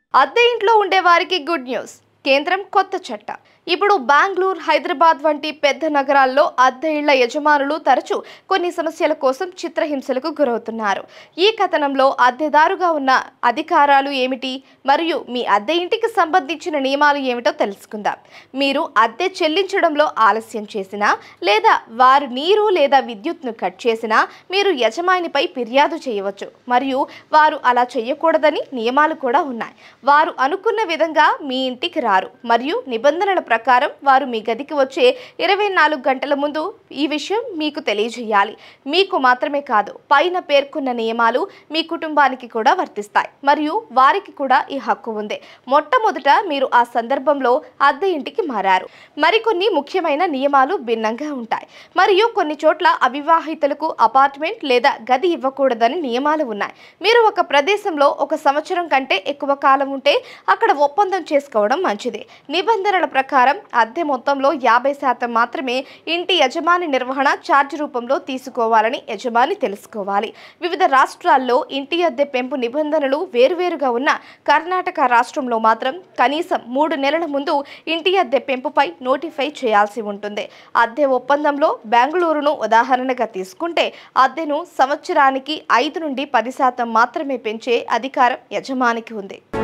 అద్దె ఇంట్లో ఉండే వారికి గుడ్ న్యూస్. కేంద్రం కొత్త చట్టం. ఇప్పుడు బెంగళూరు, హైదరాబాద్ వంటి పెద్ద నగరాల్లో అద్దె ఇళ్ల యజమానులు తరచూ కొన్ని సమస్యల కోసం చిత్రహింసలకు గురవుతున్నారు. ఈ కథనంలో అద్దెదారుగా ఉన్న అధికారాలు ఏమిటి మరియు మీ అద్దె ఇంటికి సంబంధించిన నియమాలు ఏమిటో తెలుసుకుందాం. మీరు అద్దె చెల్లించడంలో ఆలస్యం చేసినా లేదా వారు నీరు లేదా విద్యుత్ను కట్ చేసినా మీరు యజమానిపై ఫిర్యాదు చేయవచ్చు మరియు వారు అలా చేయకూడదని నియమాలు కూడా ఉన్నాయి. వారు అనుకున్న విధంగా మీ ఇంటికి రారు మరియు నిబంధనల ప్రకారం వారు మీ గదికి వచ్చే 24 గంటల ముందు ఈ విషయం మీకు తెలియజేయాలి. మీకు మాత్రమే కాదు, పైన పేర్కొన్న నియమాలు మీ కుటుంబానికి కూడా వర్తిస్తాయి మరియు వారికి కూడా ఈ హక్కు ఉంది. మొట్టమొదట మీరు ఆ సందర్భంలో అద్దె ఇంటికి మారారు. మరికొన్ని ముఖ్యమైన నియమాలు భిన్నంగా ఉంటాయి మరియు కొన్ని చోట్ల అవివాహితులకు అపార్ట్మెంట్ లేదా గది ఇవ్వకూడదని నియమాలు ఉన్నాయి. మీరు ఒక ప్రదేశంలో 1 సంవత్సరం కంటే ఎక్కువ కాలం ఉంటే అక్కడ ఒప్పందం చేసుకోవడం మంచిది. నిబంధనల ప్రకారం అద్దె మొత్తంలో 50% మాత్రమే ఇంటి యజమాని నిర్వహణ ఛార్జ్ రూపంలో తీసుకోవాలని యజమాని తెలుసుకోవాలి. వివిధ రాష్ట్రాల్లో ఇంటి అద్దె పెంపు నిబంధనలు వేరువేరుగా ఉన్న కర్ణాటక రాష్ట్రంలో మాత్రం కనీసం 3 నెలల ముందు ఇంటి అద్దె పెంపుపై నోటిఫై చేయాల్సి ఉంటుంది. అద్దె ఒప్పందంలో బెంగళూరును ఉదాహరణగా తీసుకుంటే అద్దెను సంవత్సరానికి 5 నుండి 10% మాత్రమే పెంచే అధికారం యజమానికి ఉంది.